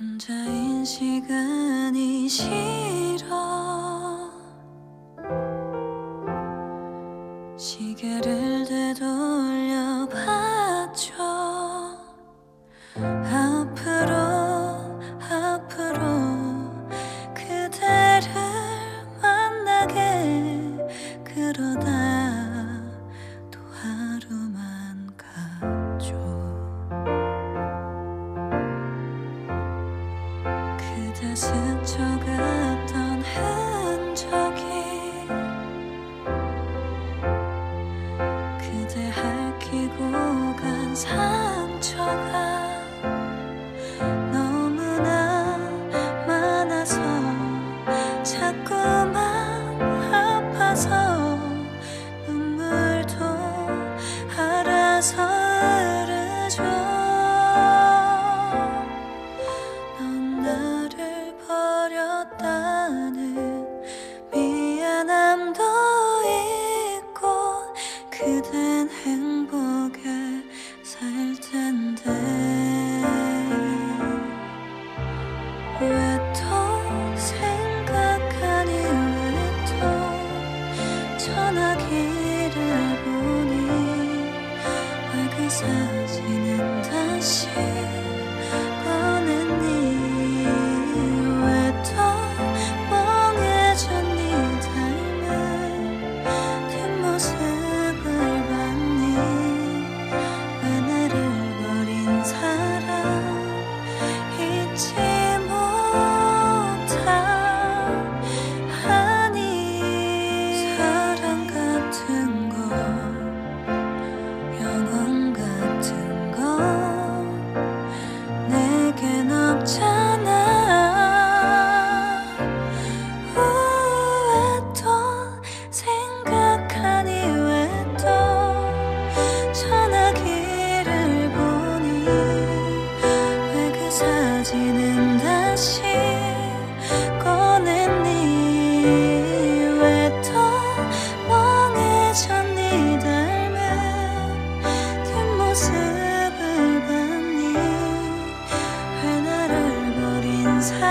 혼자인 시간이 싫어. 시계를 되돌려 봤죠. 앞으로 그대를 만나게 그러다 또 하루만 갔죠. 그대 스쳐갔던 흔적이 그대 핥히고 간 상처가 너무나 많아서 자꾸만 아파서 눈물도 알아서 흐르죠. 넌 나를 버렸다는 미안함도 있고 그댄 행복에 살 텐데 왜 또 생각하니 왜 또 전화기를 보니 왜 그 사진은 다시 꺼냈니 왜 또 멍해진 네 닮은 뒷모습을 봤니 왜 나를 버린 사람 잊지 못하니 사랑 같은 거 영원 같은 거 내겐 없잖아. 왜 또 생각하니 왜 또 전화기를 보니 왜 그 사진은 다시 꺼냈니 왜 또 멍해진 네 닮은 뒷모습을 봤니 왜 나를 버린 사람